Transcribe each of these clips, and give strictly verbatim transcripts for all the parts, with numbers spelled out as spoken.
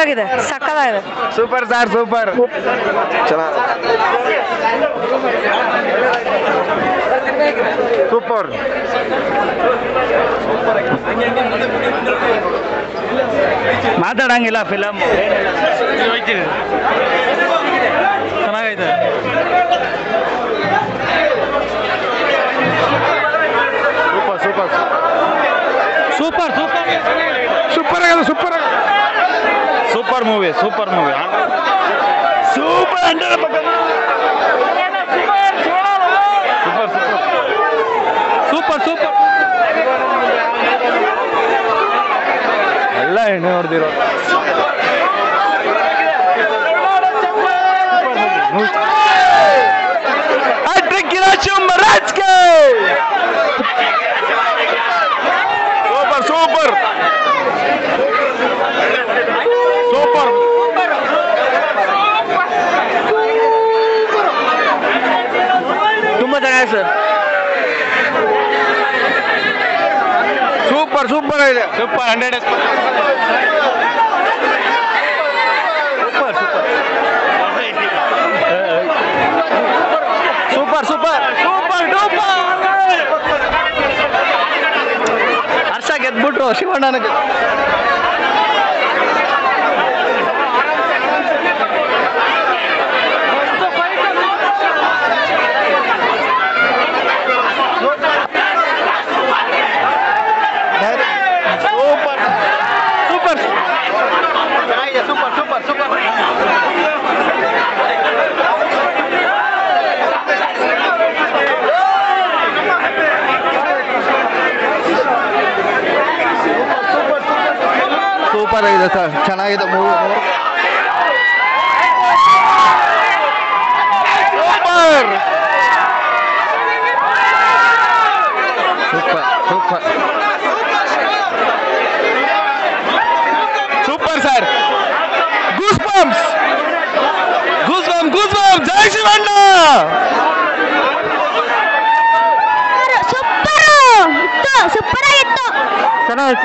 ಆಗಿದೆ, ಸಕ್ಕತ್ತಾಗಿದೆ. Super sir, super. Super. ಮಾತಾಡಂಗಿಲ್ಲ ಫಿಲಮ್ ಚೆನ್ನಾಗೈತೆ. Super super super super super ಆಗಿದೆ, super super movie, super movie, super hundred super super ಎಲ್ಲ ಹೆಣ್ಣು ನೋಡ್ದಿರೋ ಸೂಪರ್ ಸೂಪರ್ ಸೂಪರ್. ತುಂಬ ಚೆನ್ನಾಗಿದೆ ಸರ್. ಸೂಪರ್ ಸೂಪರ್ ಆಗಿದೆ, super hundred super super super duper. Harsha ಗೆದ್ಬಿಟ್ರು ಶಿವಣ್ಣನಿಗೆ. ಸೂಪರ್ ಸೂಪರ್ ಸೂಪರ್ ಸೂಪರ್ ಆಗಿದೆ ಸರ್, ಚೆನ್ನಾಗಿದೆ movie. Super super super super sir. Goose bumps goose bump goose bump. ಜೈ ಶಿವಣ್ಣ. ಸೂಪರ್ ಸೂಪರ್ ಆಗಿತ್ತು, ಚೆನ್ನಾಗಿತ್ತು.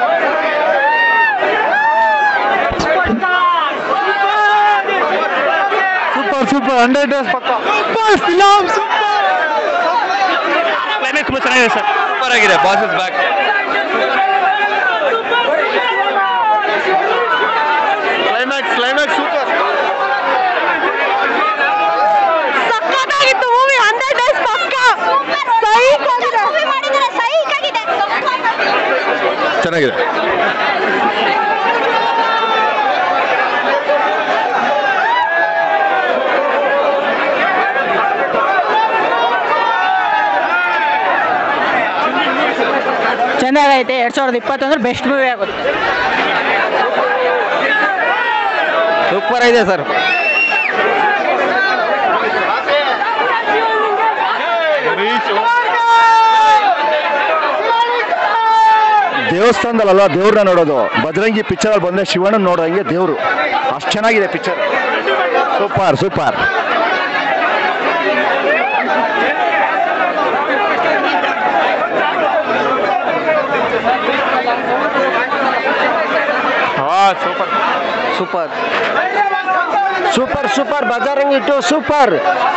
ಸೂಪರ್ ಸೂಪರ್ ಹಂಡ್ರೆಡ್ ಡೇಸ್ ಪಕ್ಕ. Super film, super. Climax ತುಂಬ ಚೆನ್ನಾಗಿದೆ ಸರ್. ಸೂಪರ್ ಆಗಿದೆ. Boss is back. Climax climax super. ಸಕ್ಕತ್ತಾಗಿತ್ತು movie. Hundred days ಪಕ್ಕ psych ಆಗಿದೆ, ಸೈಕ್ ಆಗಿದೆ, ಚೆನ್ನಾಗಿದೆ. ಚೆನ್ನಾಗೈತೆ. ಎರಡ್ ಸಾವಿರದ ಇಪ್ಪತ್ತೊಂದರ ಬೆಸ್ಟ್ ಮೂವಿ ಆಗುತ್ತೆ. ಸೂಪರ್ ಆಗಿದೆ ಸರ್. ದೇವಸ್ಥಾನದಲ್ಲ ದೇವ್ರನ್ನ ನೋಡೋದು. ಬಜರಂಗಿ ಪಿಕ್ಚರ್ ಅಲ್ಲಿ ಬಂದ್ರೆ ಶಿವಣ್ಣ ನೋಡೋಂಗೆ ದೇವ್ರು. ಅಷ್ಟು ಚೆನ್ನಾಗಿದೆ picture. Super super. Super super super super. Bajrangi two super.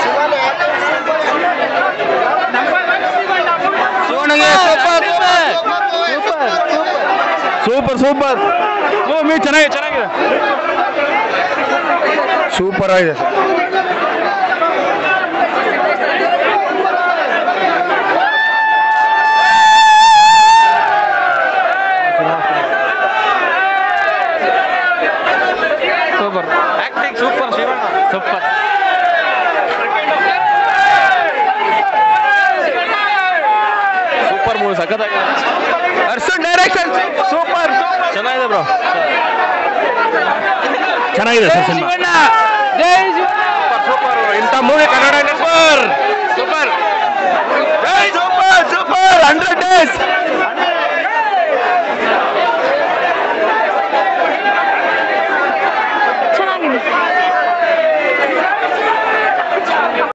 Super super movie ಚೆನ್ನಾಗಿದೆ, ಚೆನ್ನಾಗಿದೆ. ಸೂಪರ್ ಆಗಿದೆ. Super acting, super Shivanna, super. Super movie, ಸಖತ್ತಾಗಿದೆ. ಅರ್ಸನ್ ಡೈರೆಕ್ಷನ್ ಸೂಪರ್. ಚೆನ್ನಾಗಿದೆ ಬ್ರೋ, ಚೆನ್ನಾಗಿದೆ ಸರ್ ಸಿನಿಮಾ. ಜೈ ಶಿವಣ್ಣ. ಸೂಪರ್. ಇಂಥ ಮೂವಿ ಕನ್ನಡ ಸೂಪರ್ ಸೂಪರ್.